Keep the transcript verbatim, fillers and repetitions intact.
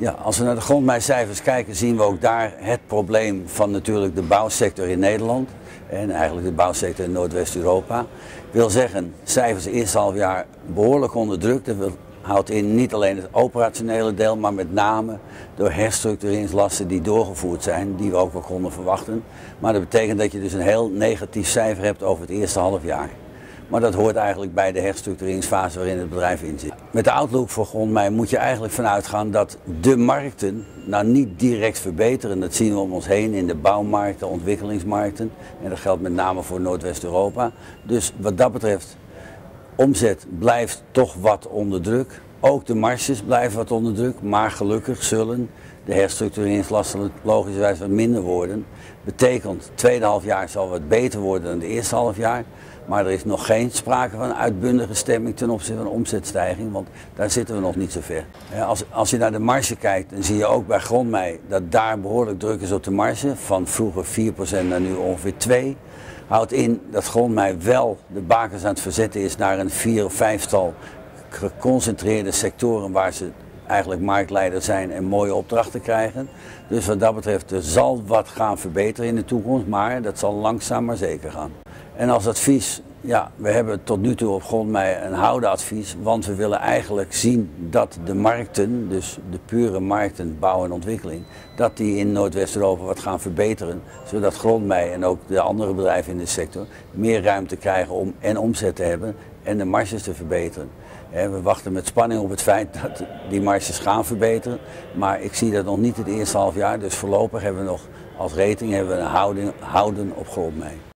Ja, als we naar de grondmijcijfers kijken, zien we ook daar het probleem van natuurlijk de bouwsector in Nederland en eigenlijk de bouwsector in Noordwest-Europa. Ik wil zeggen, cijfers eerste halfjaar behoorlijk onder druk. Dat houdt in niet alleen het operationele deel, maar met name door herstructureringslasten die doorgevoerd zijn, die we ook wel konden verwachten. Maar dat betekent dat je dus een heel negatief cijfer hebt over het eerste halfjaar. Maar dat hoort eigenlijk bij de herstructureringsfase waarin het bedrijf in zit. Met de outlook voor grondmij moet je eigenlijk vanuit gaan dat de markten nou niet direct verbeteren. Dat zien we om ons heen in de bouwmarkten, ontwikkelingsmarkten. En dat geldt met name voor Noordwest-Europa. Dus wat dat betreft, omzet blijft toch wat onder druk. Ook de marges blijven wat onder druk, maar gelukkig zullen de herstructureringslasten logischerwijs wat minder worden. Betekent, het tweede halfjaar zal wat beter worden dan het eerste halfjaar. Maar er is nog geen sprake van een uitbundige stemming ten opzichte van omzetstijging, want daar zitten we nog niet zo ver. Als, als je naar de marge kijkt, dan zie je ook bij grondmij dat daar behoorlijk druk is op de marge. Van vroeger vier procent naar nu ongeveer twee procent. Houdt in dat grondmij wel de bakens aan het verzetten is naar een vier of vijftal geconcentreerde sectoren waar ze eigenlijk marktleider zijn en mooie opdrachten krijgen. Dus wat dat betreft, er zal wat gaan verbeteren in de toekomst, maar dat zal langzaam maar zeker gaan. En als advies, ja, we hebben tot nu toe op grondmij een houden advies, want we willen eigenlijk zien dat de markten, dus de pure markten, bouw en ontwikkeling, dat die in Noordwest-Europa wat gaan verbeteren, zodat grondmij en ook de andere bedrijven in de sector meer ruimte krijgen om en omzet te hebben en de marges te verbeteren. We wachten met spanning op het feit dat die marges gaan verbeteren, maar ik zie dat nog niet het eerste half jaar, dus voorlopig hebben we nog als rating hebben we een houding, houden op grondmij.